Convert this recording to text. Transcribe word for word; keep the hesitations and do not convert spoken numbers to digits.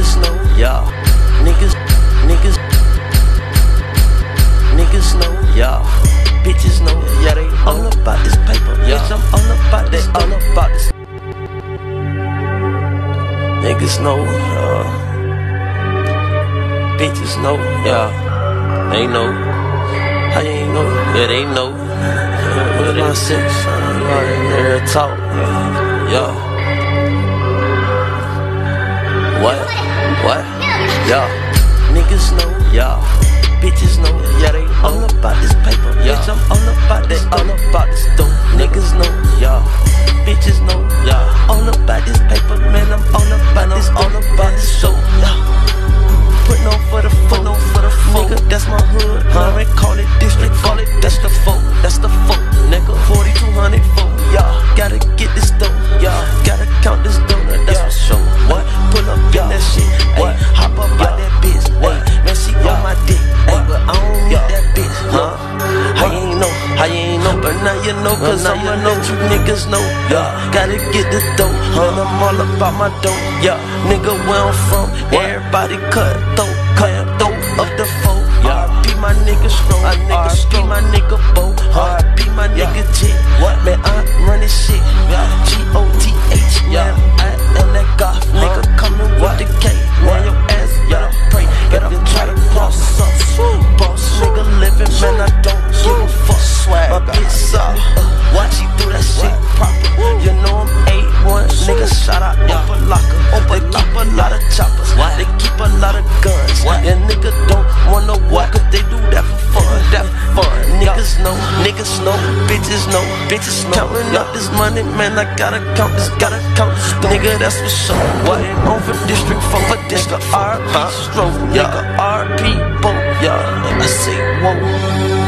Niggas know, yeah. Niggas, niggas, niggas know, yeah. Bitches know, yeah, they all about this paper. Yeah, bitch, I'm all about this, all about this. Niggas know, uh, bitches know, yeah. They know, how you ain't know? Yeah, they know. Where's my six? Real talk, yeah. What? What? Yeah. Niggas know, yeah. Bitches know, yeah, they all about this paper. Yeah, bitch, I'm all about this, all about this dope. Niggas know, yeah. Bitches know, yeah. All about this paper, man, I'm all about this, all about this show. Yeah. Putting on for the foe, on for the foe. Nigga, that's my hood, huh? They call it district, call it, that's the foe, that's the foe. Nigga, forty-two hundred foe, yeah. Gotta get this dough, yeah. Gotta count this donut, that's for sure. What? Pull up in that shit, what? Hop up out that bitch, what? Man, she on my dick, ay, but I don't need that bitch, huh? How you ain't know, how you ain't know, but now you know, cause I'ma let you niggas know, yeah. Gotta get this dough, man, I'm all about my dough, yeah. Nigga, where I'm from, everybody cut throat, cut throat of the foe, yeah. R I P my nigga Snow, R I P my nigga Bo, R I P my nigga Jit, man, I'm running shit, G O T H, man, I am that goth, nigga coming with the K, man, your ass gotta pray, gotta try to cross up, boss nigga living, man, I don't give a fuck, my bitch saw, watch she do that shit proper, you know I'm A one, nigga shout out Opa Locker, they keep a lot of choppers, they keep a lot of guns, and nigga don't wanna walk, cause they do that for fun, that for fun, niggas know, niggas know, bitches know, bitches know, counting up this money, man, I gotta count this, gotta count this, nigga, that's for sure, what, on for district, for for district, R P stroke, nigga, R P boat, yeah, I say, whoa.